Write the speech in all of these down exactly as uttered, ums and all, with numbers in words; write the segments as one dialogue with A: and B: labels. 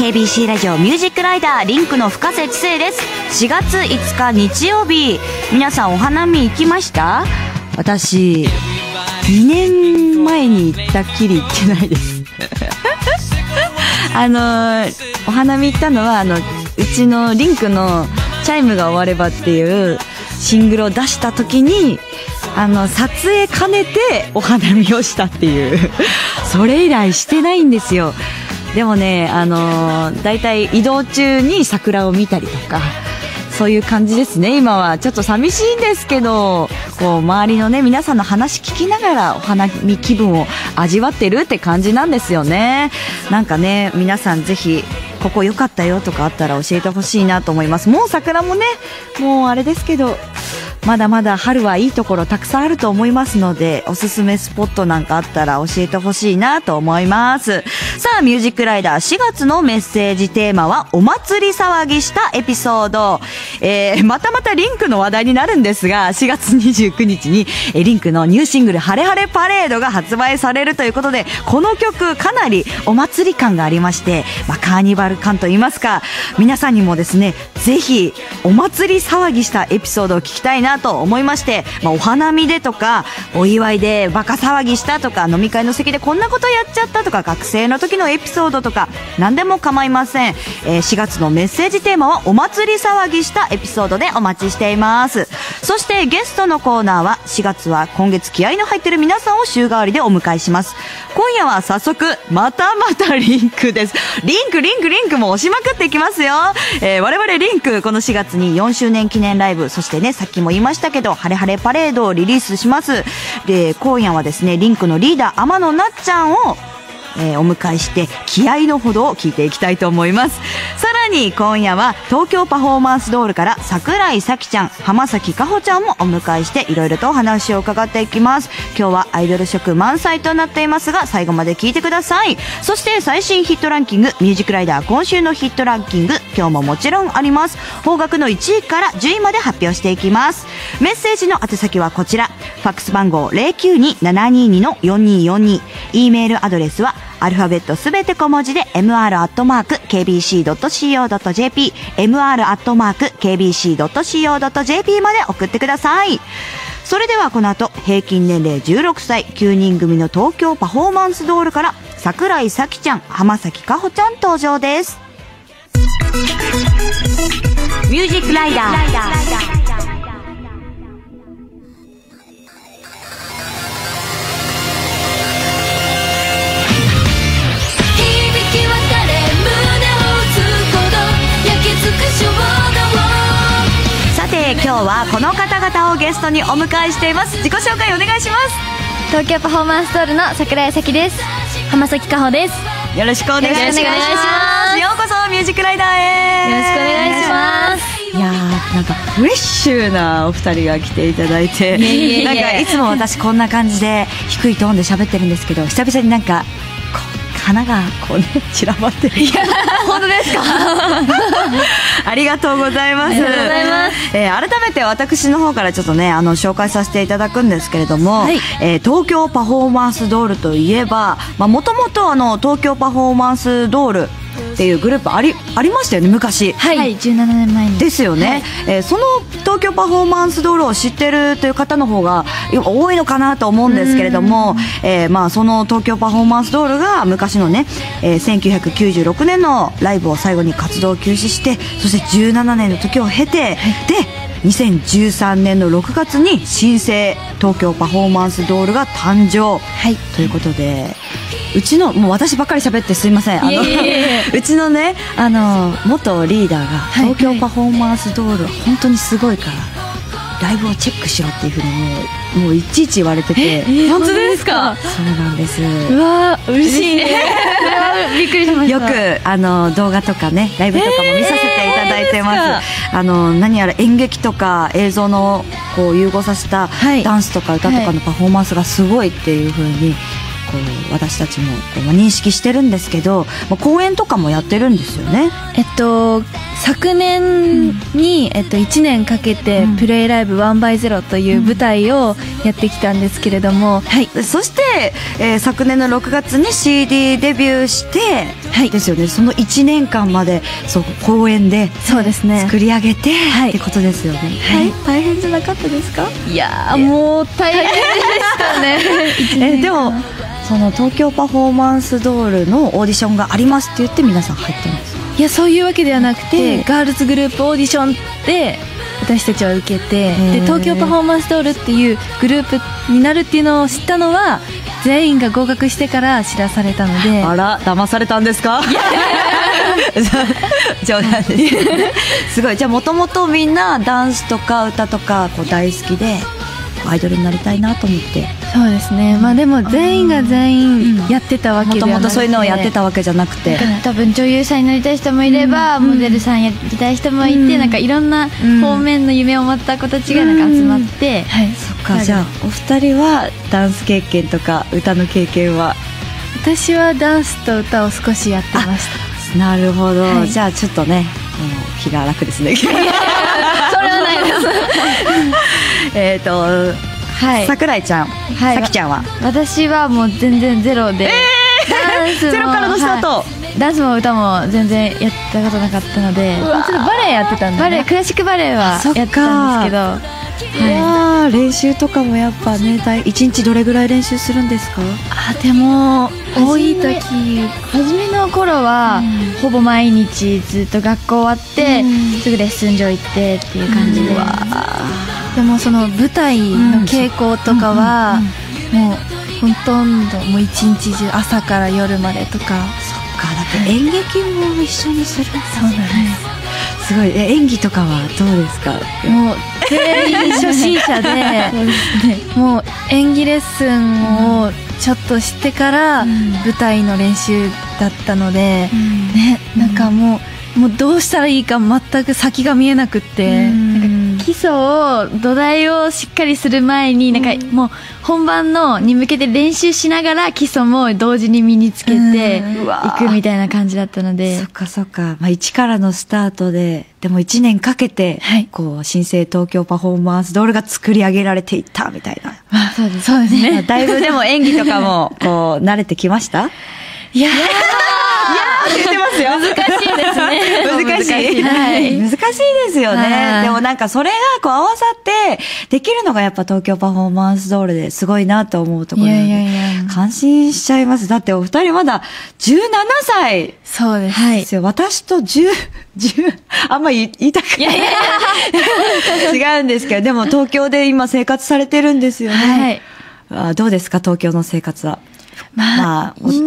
A: ケービーシー ラジオミュージックライダーリンクの深瀬知世です。しがついつか日曜日、皆さんお花見行きました？私にねんまえに行ったっきり行ってないですあのー、お花見行ったのはあのうちのリンクのチャイムが終わればっていうシングルを出した時にあの撮影兼ねてお花見をしたっていうそれ以来してないんですよ。でもね、あのー、だいたい移動中に桜を見たりとかそういう感じですね。今はちょっと寂しいんですけど、こう周りのね皆さんの話聞きながらお花見気分を味わってるって感じなんですよね。なんかね、皆さんぜひここ良かったよとかあったら教えてほしいなと思います。もう桜もね、もうあれですけど、まだまだ春はいいところたくさんあると思いますので、おすすめスポットなんかあったら教えてほしいなと思います。さあ、ミュージックライダーしがつのメッセージテーマはお祭り騒ぎしたエピソード。えー、またまたリンクの話題になるんですが、しがつにじゅうくにちにえリンクのニューシングルハレハレパレードが発売されるということで、この曲かなりお祭り感がありまして、まあ、カーニバル感といいますか、皆さんにもですねぜひお祭り騒ぎしたエピソードを聞きたいなと思いまして、まあ、お花見でとかお祝いでバカ騒ぎしたとか、飲み会の席でこんなことやっちゃったとか、学生の時のエピソードとか何でも構いません。えー、しがつのメッセージテーマはお祭り騒ぎしたエピソードでお待ちしています。そしてゲストのコーナーはしがつは今月気合いの入ってる皆さんを週替わりでお迎えします。今夜は早速またまたリンクです。リンクリンクリンクも押しまくっていきますよ。えー、我々リンクこのしがつによんしゅうねん記念ライブ、そしてねさっきも言いましたけどハレハレパレードをリリースします。で今夜はですねリンクのリーダー天野なっちゃんをえー、お迎えして気合のほどを聞いていきたいと思います。さらに今夜は東京パフォーマンスドールから桜井咲ちゃん、浜崎かほちゃんもお迎えしていろいろとお話を伺っていきます。今日はアイドル色満載となっていますが、最後まで聞いてください。そして最新ヒットランキング、ミュージックライダー今週のヒットランキング、今日ももちろんあります。邦楽のいちいからじゅういまで発表していきます。メッセージの宛先はこちら、ファックス番号 ゼロきゅうに ななにーに よんにーよんに、 E メールアドレスはアルファベットすべて小文字で エムアール アットマーク ケービーシー ドット シーオー ドット ジェーピー エムアール アットマーク ケービーシー ドット シーオー ドット ジェーピー まで送ってください。それではこの後、平均年齢じゅうろくさいきゅうにん組の東京パフォーマンスドールから桜井咲ちゃん、浜崎かほちゃん登場です。ミュージックライダーさて今日はこの方々をゲストにお迎えしています。自己紹介お願いします。
B: 東京パフォーマンスドールの桜井咲です。浜崎かほです。
A: よろしくお願いします。ようこそミュージックライダーへ。
B: よろしくお願いします。
A: いやー、なんかフレッシュなお二人が来ていただいて、いえいえいえ、なんかいつも私こんな感じで低いトーンで喋ってるんですけど、久々になんかこう花がこうね散らばってる。いや本当ですかありがとうございます。ありがとうございます。えー、改めて私の方からちょっとねあの紹介させていただくんですけれども、はい、えー、東京パフォーマンスドールといえば、もともと東京パフォーマンスドールっていうグループありありましたよね、昔。
B: はい、はい、じゅうななねんまえに
A: ですよね。はい、えー、その東京パフォーマンスドールを知ってるという方の方が多いのかなと思うんですけれども、えー、まあその東京パフォーマンスドールが昔のね、えー、せんきゅうひゃくきゅうじゅうろくねんのライブを最後に活動を休止して、そしてじゅうななねんの時を経て、はい、でにせんじゅうさんねんのろくがつに新生東京パフォーマンスドールが誕生、はい、ということで、うちのもう私ばっかり喋ってすいません。あのうちのねあの元リーダーが東京パフォーマンスドールは本当にすごいから、ライブをチェックしろっていうふうにもう、もういちいち言われてて。
B: 本当ですか？
A: そうなんです。
B: うわー嬉しいねびっくりしました。
A: よくあの動画とかねライブとかも見させていただいてます。あの何やら演劇とか映像のこう融合させたダンスとか歌とかのパフォーマンスがすごいっていうふうにこう私たちもこう認識してるんですけど、公演とかもやってるんですよね。
B: えっと昨年に、えっと、いちねんかけて、うん、プレイライブワンバイゼロという舞台をやってきたんですけれども、うん、
A: はい、そして、えー、昨年のろくがつに シーディー デビューして、はい、ですよね。そのいちねんかんまでそう公演で
B: そうですね
A: 作り上げて、はい、ってことですよね。
B: はい、大変じゃなかったですか？いやーもう大変でしたね
A: えー、でもその東京パフォーマンスドールのオーディションがありますって言って皆さん入ってます？
B: いやそういうわけではなくて、ガールズグループオーディションで私たちは受けて、で東京パフォーマンスドールっていうグループになるっていうのを知ったのは全員が合格してから知らされたので。
A: あら騙されたんですか？冗談ですすごい。じゃあもともとみんなダンスとか歌とかこう大好きでアイドルになりたいなと思って。
B: そうですね、まあでも全員が全員やってたわけではなくて、
A: もともとそういうのをやってたわけじゃなくて、
C: 多分女優さんになりたい人もいれば、うん、モデルさんやりたい人もいて、うん、なんかいろんな方面の夢を持った子たちがなんか集まって、うん、
A: はい、そっか。じゃあお二人はダンス経験とか歌の経験は？
B: 私はダンスと歌を少しやってました。
A: なるほど、はい、じゃあちょっとね、うん、気が楽ですね。
B: それはない
A: ですえっと、はい、桜井ちゃん、はい、さきちゃんは？
C: 私はもう全然ゼロで、えー、ダンスも
A: ゼロからのスタート、は
C: い、ダンスも歌も全然やったことなかったので、
B: ちょっとバレエやってたんだね。
C: バレエ、クラシックバレエはやってたんですけど、
A: はい、練習とかもやっぱね、いちにちどれぐらい練習するんですか？
B: あでも多い時
C: 初めの頃は、うん、ほぼ毎日ずっと学校終わって、うん、すぐレッスン場行ってっていう感じで、うん、
B: でもその舞台の稽古とかは、うん、もうほとんどもう一日中朝から夜までとか。そっか、
A: だって演劇も一緒にする。そう
B: なんです。
A: すごい。え演技とかはどうですか？
B: もう全員初心者でもう演技レッスンをちょっとしてから舞台の練習だったので、うんね、なんかもう、もうどうしたらいいか全く先が見えなくって、うん、
C: なんか基礎を土台をしっかりする前になんかもう本番のに向けて練習しながら基礎も同時に身につけていくみたいな感じだったので、
A: そっかそっか、まあ、一からのスタートででもいちねんかけて、はい、こう新生東京パフォーマンスドールが作り上げられていったみたいな。
B: あ、そうです、そうですね。
A: だいぶでも演技とかもこう慣れてきました？
B: いやー
A: 言ってますよ。
B: 難しいですね。
A: 難しい。はい。難しいですよね。でもなんかそれがこう合わさってできるのがやっぱ東京パフォーマンスドールですごいなと思うところなので、いやいやいや感心しちゃいます。だってお二人まだじゅうななさい。
B: そうです。
A: はい。私とじゅう、じゅう、あんまり言いたくない。いやいや違うんですけど、でも東京で今生活されてるんですよね。はい。あ、どうですか東京の生活は？
B: まあ、うん、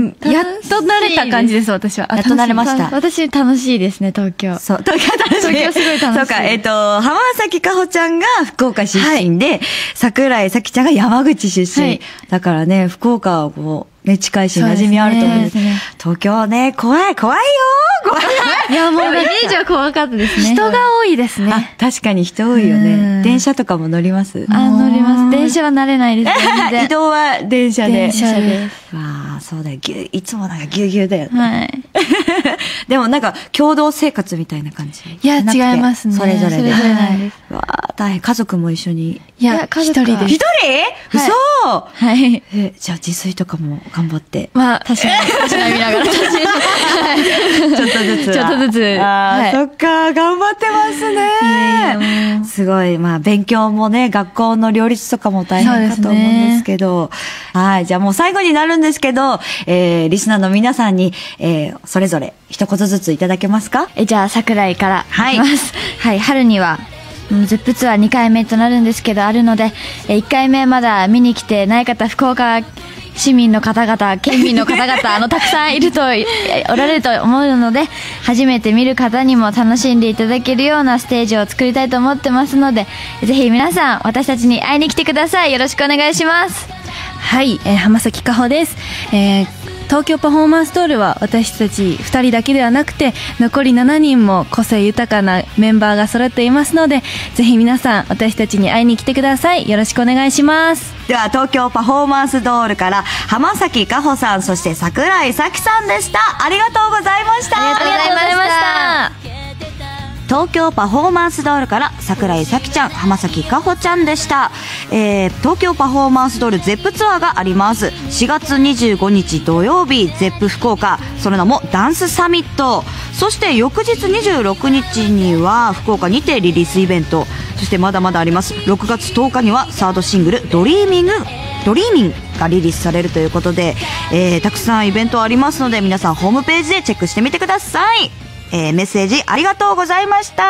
B: やっと慣れた感じです、私は。
A: やっと慣れました。
C: 私楽しいですね、東京。
A: そう、東京楽しい。
C: 東京すごい楽しい。
A: そうか、えっと、浜崎かほちゃんが福岡出身で、はい、桜井咲ちゃんが山口出身。はい、だからね、福岡はこう、ね、近いし馴染みあると思うんです。ね、東京はね、怖い、怖いよ怖い。
C: いや、もうイメージは怖かったですね。
B: 人が多いですね。
A: 確かに人多いよね。電車とかも乗ります？
C: あ、乗ります。電車は慣れないです。
A: 移動は電車で。
C: 電車です。
A: わあ、そうだよ。ぎゅいつもなんかぎゅうぎゅうだよね。
C: はい。
A: でもなんか共同生活みたいな感じ？
B: いや、違いますね。
A: それぞれで。
C: それぞれないです。
A: わあ、大変。家族も一緒に。
B: いや、一人です。
A: 一人？嘘？
C: はい。
A: え、じゃあ自炊とかも頑張って。
C: まあ、確かに。確かに見ながら。ちょっ
A: とずつ。
C: ちょっとずつ。
A: ああ、そっか、頑張ってますね。すごい。まあ、勉強もね、学校の両立とかも大変かと思うんですけど。はい。じゃあもう最後になるんですけど、えー、リスナーの皆さんに、えー、それぞれ一言ずついただけますか？
C: え、じゃあ、桜井からいきます。はい。はい、春には、ゼップツアーにかいめとなるんですけど、あるので、いっかいめまだ見に来てない方、福岡市民の方々、県民の方々、あの、たくさんいると、おられると思うので、初めて見る方にも楽しんでいただけるようなステージを作りたいと思ってますので、ぜひ皆さん、私たちに会いに来てください。よろしくお願いします。
B: はい、えー、浜崎かほです。えー東京パフォーマンスドールは私たちふたりだけではなくて残りしちにんも個性豊かなメンバーが揃っていますので、ぜひ皆さん私たちに会いに来てください。よろしくお願いします。
A: では東京パフォーマンスドールから浜崎かほさん、そして桜井咲さんでした。ありがとうございました。
C: ありがとうございました。
A: 東京パフォーマンスドールから桜井咲ちゃん、浜崎かほちゃんでした。えー、東京パフォーマンスドールゼップツアーがあります。しがつにじゅうごにち土曜日、ゼップ福岡、その名もダンスサミット。そして翌日にじゅうろくにちには福岡にてリリースイベント。そしてまだまだあります。ろくがつとおかにはサードシングルドリーミングドリーミンがリリースされるということで、えー、たくさんイベントありますので、皆さんホームページでチェックしてみてください。えー、メッセージありがとうございました。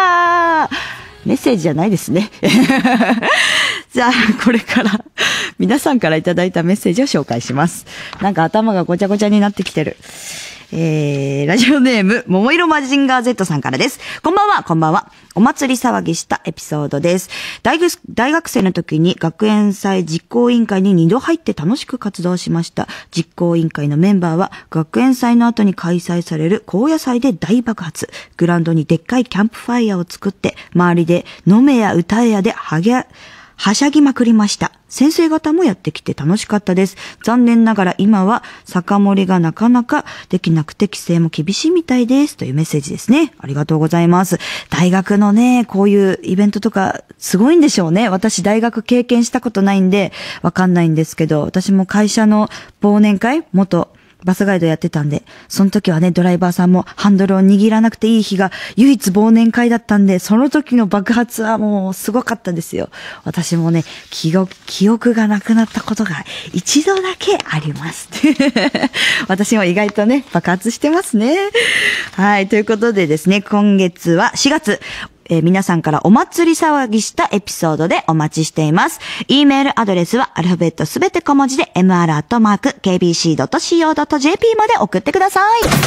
A: メッセージじゃないですね。じゃあこれから皆さんからいただいたメッセージを紹介します。なんか頭がごちゃごちゃになってきてる。えー、ラジオネーム、桃色マジンガー Z さんからです。こんばんは、こんばんは。お祭り騒ぎしたエピソードです。大学、大学生の時に学園祭実行委員会ににど入って楽しく活動しました。実行委員会のメンバーは学園祭の後に開催される高野祭で大爆発。グラウンドにでっかいキャンプファイヤーを作って、周りで飲めや歌えやではげ、はしゃぎまくりました。先生方もやってきて楽しかったです。残念ながら今は酒盛りがなかなかできなくて規制も厳しいみたいです。というメッセージですね。ありがとうございます。大学のね、こういうイベントとかすごいんでしょうね。私大学経験したことないんでわかんないんですけど、私も会社の忘年会、元バスガイドやってたんで、その時はね、ドライバーさんもハンドルを握らなくていい日が唯一忘年会だったんで、その時の爆発はもうすごかったですよ。私もね、記憶、記憶がなくなったことが一度だけあります。私も意外とね、爆発してますね。はい、ということでですね、今月はしがつ、えー、皆さんからお祭り騒ぎしたエピソードでお待ちしています。E メールアドレスはアルファベットすべて小文字で エムアール アットマーク ケービーシー ドット シーオー ドット ジェーピー まで送ってください。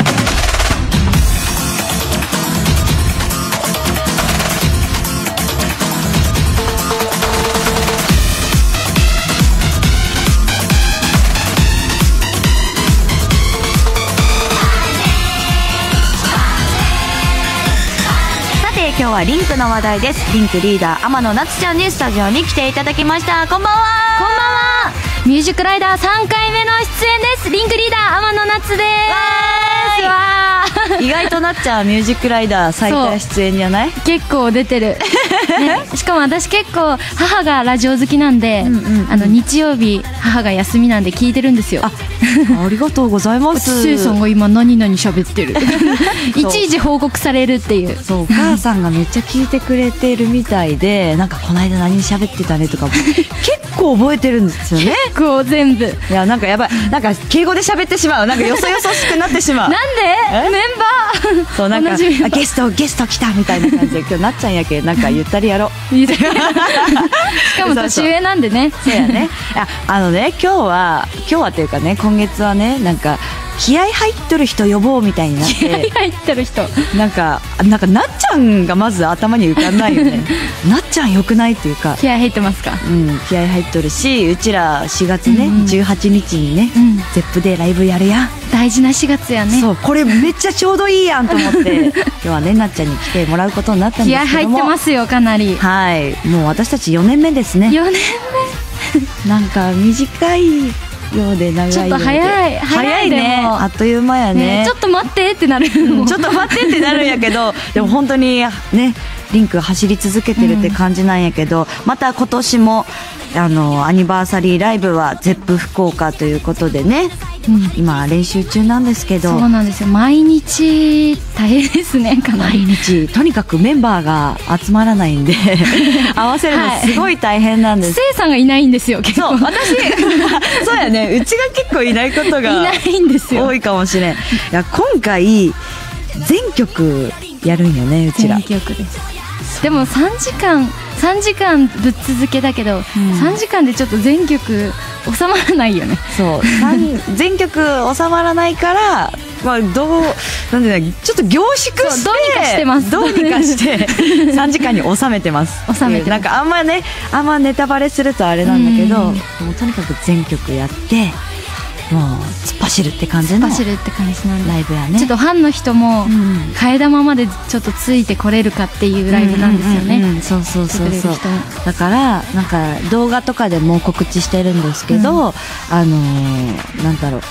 A: 今日はリンクの話題です。リンクリーダー天野夏ちゃんにスタジオに来ていただきました。こんばんは。
D: こんばんは。ミュージックライダーさんかいめの出演です。リンクリーダー天野夏です。わ
A: ー意外となっちゃうミュージックライダー最多出演じゃない？
D: 結構出てる、ね、しかも私結構母がラジオ好きなんで、うんうんうん、あの日曜日母が休みなんで聞いてるんですよ。 あ,
A: ありがとうございます。
D: せいさんが今何々喋ってるいちいち報告されるっていう。
A: そう、お母さんがめっちゃ聞いてくれてるみたいで、なんかこの間何喋ってたねとかも結構覚えてるんですよね。
D: 結構全部。
A: いやなんかやばい、なんか敬語で喋ってしまう、なんかよそよそしくなってしまう。
D: なんでメンバー
A: そうなんかゲストゲスト来たみたいな感じで、今日なっちゃんやけなんかゆったりやろう
D: しかも年上なんでね。
A: そうやね。あ, あのね今日は今日はというかね、今月はね、なんか気合入ってる人呼ぼうみたいになって、
D: 気合入ってる人
A: なんかなんかなっちゃんがまず頭に浮かんないよね。なっちゃんよくないっていうか、
D: 気合入ってますか？
A: うん、気合入ってるし、うちらしがつね、うんうん、じゅうはちにちにね、うん、ゼップでライブやるやん。
D: 大事なしがつやね。
A: そう、これめっちゃちょうどいいやんと思って今日はねなっちゃんに来てもらうことになったんですけども、
D: 気合入ってますよかなり。
A: はい、もう私たちよねんめですね。
D: よねんめ
A: なんか短いようで長いようで、ちょっと
D: 早い早い
A: ね、あっという間やね。
D: ね、ちょっと待ってってなる、
A: うん、ちょっと待ってってなるんやけどでも本当にねリンク走り続けてるって感じなんやけど、うん、また今年もあのアニバーサリーライブはゼップ福岡ということでね、うん、今練習中なんですけど。
D: そうなんですよ、毎日大変ですね。かなり
A: 毎日とにかくメンバーが集まらないんで合わせるのすごい大変なんです。
D: せいさんがいないんですよ結構。
A: そう私そうやね、うちが結構いないことが
D: いないんですよ、
A: 多いかもしれん。いや今回全曲やるんよね、うちら。
D: 全曲です。でもさんじかんさんじかんぶっ続けだけど、うん、さんじかんでちょっと全曲収まらないよね。
A: そう全曲収まらないから、まあ、どうなんでちょっと凝縮して
D: どうにかしてます。
A: どうにかしてさんじかんに収めてます
D: 収めてます。
A: なんかあんまねあんまネタバレするとあれなんだけど、もうとにかく全曲やってもう突っ走るって感じの
D: 突っ走るって感じなんで
A: ライブやね。
D: ちょっとファンの人も替え玉までちょっとついてこれるかっていうライブなんですよね、
A: うんうんうんうん、そうそうそうそう。だからなんか動画とかでも告知してるんですけど、うん、あのー、なんだろう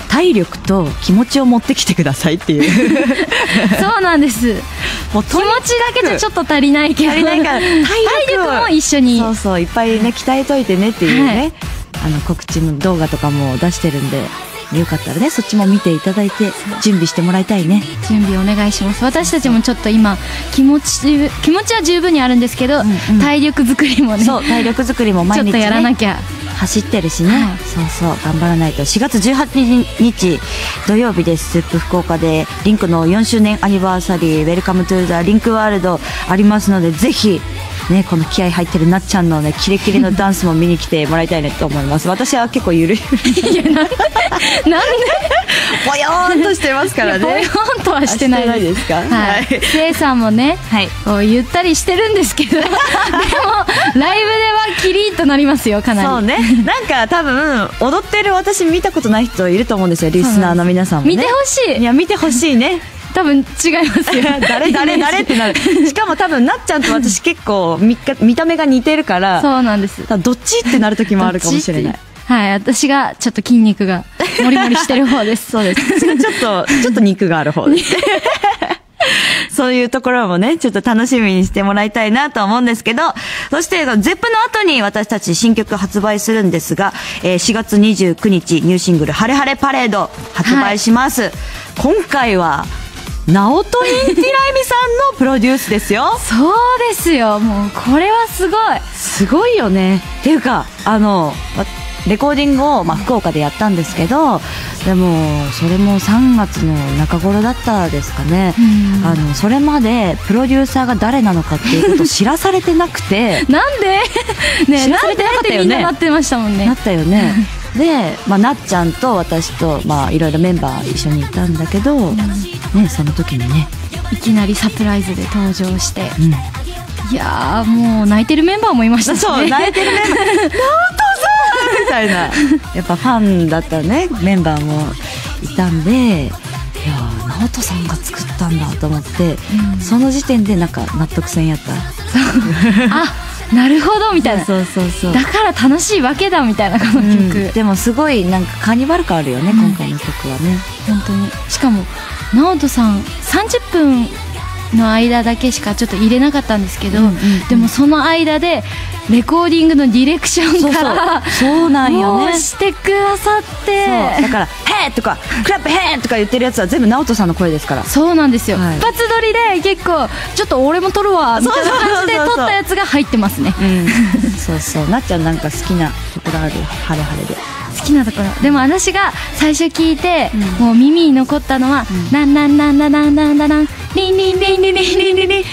A: 体力と気持ちを持ってきてくださいっていう
D: そうなんです。
A: もう
D: 気持ちだけじゃちょっと足りないけど、
A: 足りないから体
D: 力も一緒に、
A: そうそういっぱいね鍛えといてねっていうね、はい、あの告知の動画とかも出してるんで、よかったらねそっちも見ていただいて準備してもらいたいね。
D: 準備お願いします。私たちもちょっと今気持ち気持ちは十分にあるんですけど、うんうん、体力作りもね、
A: そう体力作りも毎日、ね、
D: ちょっとやらなきゃ。
A: 走ってるしね、はい、そうそう頑張らないと。しがつじゅうはちにち土曜日です。スープ福岡でリンクのよんしゅうねんアニバーサリーウェルカムトゥーザリンクワールドありますので、ぜひねこの気合入ってるなっちゃんのねキレキレのダンスも見に来てもらいたいねと思います。私は結構ゆるいいやなんでなんでぼよーんとしてますからね。
D: ぼよーんとはしてないです。
A: ですか。はい。
D: せいさんもね、はい、こうゆったりしてるんですけどでもライブではキリッとなりますよかなり。
A: そうね。なんか多分踊ってる私見たことない人いると思うんですよ、リスナーの皆さんもね。
D: 見てほしい。
A: いや見てほしいね。
D: 多分違いますよ
A: 誰誰誰ってなる。しかも多分なっちゃんと私結構見見た目が似てるから、
D: そうなんです。
A: どっちってなる時もあるかもしれない。
D: はい、私がちょっと筋肉がモリモリしてる方です。
A: そうです。私がちょっとちょっと肉がある方です。そういうところもね、ちょっと楽しみにしてもらいたいなと思うんですけど、そして、ゼップの後に私たち新曲発売するんですが、えー、しがつにじゅうくにちニューシングル、ハレハレパレード発売します。はい、今回は、ナオトインティライミさんのプロデュースですよ。
D: そうですよ。もう、これはすごい。
A: すごいよね。っていうか、あの、レコーディングを、まあ、福岡でやったんですけど、でもそれもさんがつの中頃だったですかね。あのそれまでプロデューサーが誰なのかっていうことを知らされてなくて
D: なんでね知らされてなかったよね。みんななってましたもんね。
A: なったよね。で、まあ、なっちゃんと私と、まあ、いろいろメンバー一緒にいたんだけど、うん、ね、その時にね
D: いきなりサプライズで登場して、うん、いやーもう泣いてるメンバーもいましたしね。
A: そう泣いてるメンバーナオトさんみたいなやっぱファンだったねメンバーもいたんで、いやーナオトさんが作ったんだと思って、うん、その時点でなんか納得せんやった
D: あなるほどみたいな。
A: そうそうそう、
D: だから楽しいわけだみたいなこの曲、うん、
A: でもすごいなんかカーニバル感あるよね、うん、今回の曲はね
D: 本当に。しかもナオトさんさんじゅっぷんの間だけしかちょっと入れなかったんですけど、うんうんうん、でもその間でレコーディングのディレクションから
A: そうなんよね
D: してくださって、
A: そうだから「ヘー!」とか「クラップヘー!」とか言ってるやつは全部ナオトさんの声ですから。
D: そうなんですよ、はい、一発撮りで結構ちょっと俺も撮るわみたいな感じで撮ったやつが入ってますね。
A: そうそうなっちゃんなんか好きなところある？ハレハレで
D: 好きなところ。でも私が最初聞いて、うん、もう耳に残ったのは「なんなんなんなんなんなんなんなんリンリンリンリンリンリンリンリンリンリンリンリンリンリン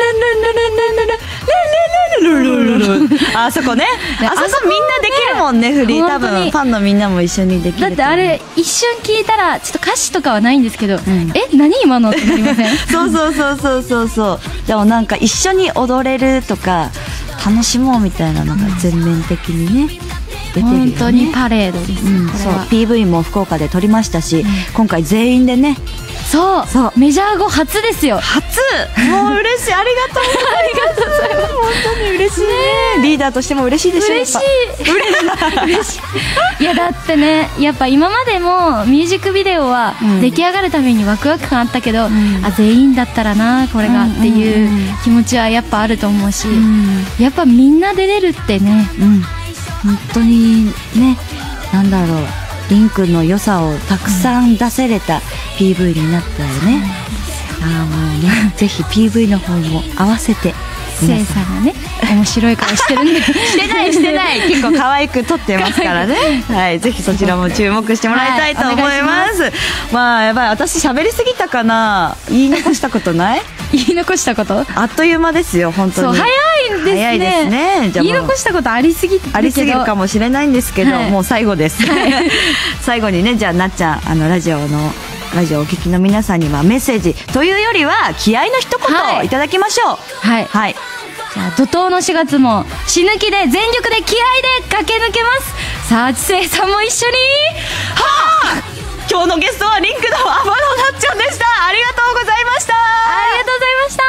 D: あそこね、あそこみんなできるもんね、振り。多分ファンのみんなも一緒にできる。 だってあれ一瞬聞いたらちょっと歌詞とかはないんですけど、うん、え何今のってなりません？
A: そうそうそうそうそうそう。でもなんか一緒に踊れるとか楽しもうみたいなのが全面的にね、出てるよね。
D: 本当にパレードです、うん、
A: そう ピーブイ も福岡で撮りましたし、うん、今回全員でね。
D: そうそうメジャー後初ですよ。
A: 初もう嬉しいありがとう
D: ありがとうございます
A: 本当に嬉しいね。リーダーとしても嬉しいでしょ。
D: 嬉しい嬉しいいやだってねやっぱ今までもミュージックビデオは出来上がるためにワクワク感あったけど、うん、あ全員だったらなこれがっていう気持ちはやっぱあると思うし、うん、やっぱみんなで出るってね、
A: うん、本当にねなんだろうリンクの良さをたくさん出せれた ピーブイ になったよね。ああもうねぜひ ピーブイ の方も合わせて
D: せいさんがね面白い顔してるんで
A: してないしてない結構可愛く撮ってますからねはいぜひそちらも注目してもらいたいと思います、はい、まあやばい私喋りすぎたかな。言い残したことない
D: 言い残したこと
A: あっという間ですよ本当に。
D: そう早いんですね。
A: 早いですね。じゃあ
D: 言い残したことありすぎて
A: ありすぎるかもしれないんですけど、はい、もう最後です、はい、最後にねじゃあなっちゃんあのラジオのラジオをお聞きの皆さんにはメッセージというよりは気合の一言をいただきましょう。
D: はい、はい、じゃあ怒涛のしがつも死ぬ気で全力で気合で駆け抜けます。さあ知世さんも一緒に
A: はあ今日のゲストはリンクの天野なっちゃんでした。ありがとうございました。
D: ありがとうございました。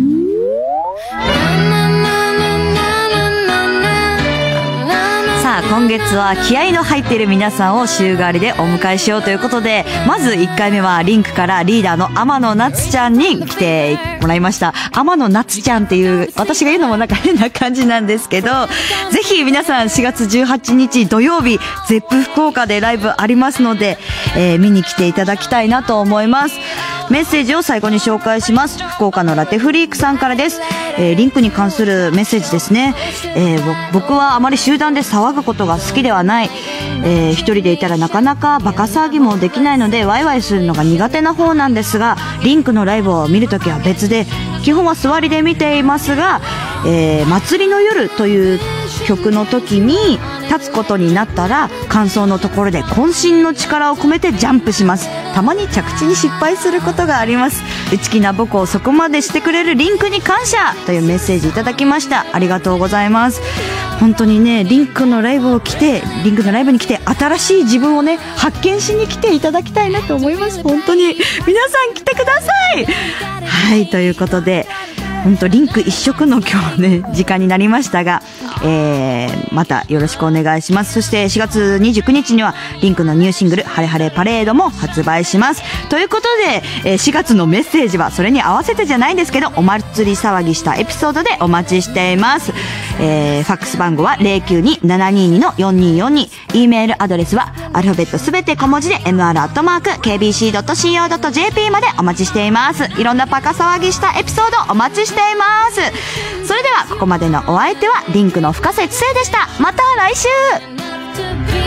A: さあ今月は気合の入っている皆さんを週替わりでお迎えしようということで、まずいっかいめはリンクからリーダーの天野夏ちゃんに来てもらいました。天野夏ちゃんっていう私が言うのもなんか変な感じなんですけど、ぜひ皆さんしがつじゅうはちにち土曜日ゼップ福岡でライブありますので、えー、見に来ていただきたいなと思います。メッセージを最後に紹介します。福岡のラテフリークさんからです。えー、リンクに関するメッセージですね。えー、僕はあまり集団で騒ぐことが好きではない。えー、一人でいたらなかなかバカ騒ぎもできないのでワイワイするのが苦手な方なんですが、リンクのライブを見るときは別で、基本は座りで見ていますが、えー、祭りの夜という曲の時に立つことになったら感想のところで渾身の力を込めてジャンプします。たまに着地に失敗することがあります。内気な僕をそこまでしてくれるリンクに感謝というメッセージいただきました。ありがとうございます。本当にね、リンクのライブを来てリンクのライブに来て新しい自分をね発見しに来ていただきたいなと思います。本当に皆さん来てください。はい、ということで本当リンク一色の今日ね時間になりましたが、えー、またよろしくお願いします。そしてしがつにじゅうくにちにはリンクのニューシングルハレハレパレードも発売します。ということで、えー、しがつのメッセージはそれに合わせてじゃないんですけど、お祭り騒ぎしたエピソードでお待ちしています。えー、ファックス番号は ゼロきゅうに ななにーに よんにーよんに、 E メールアドレスはアルファベットすべて小文字で エムアール アットマーク ケービーシー ドット シーオー ドット ジェーピー までお待ちしています。いろんなバカ騒ぎしたエピソードお待ちしています。それではここまでのお相手はリンクの深瀬知世でした。また来週。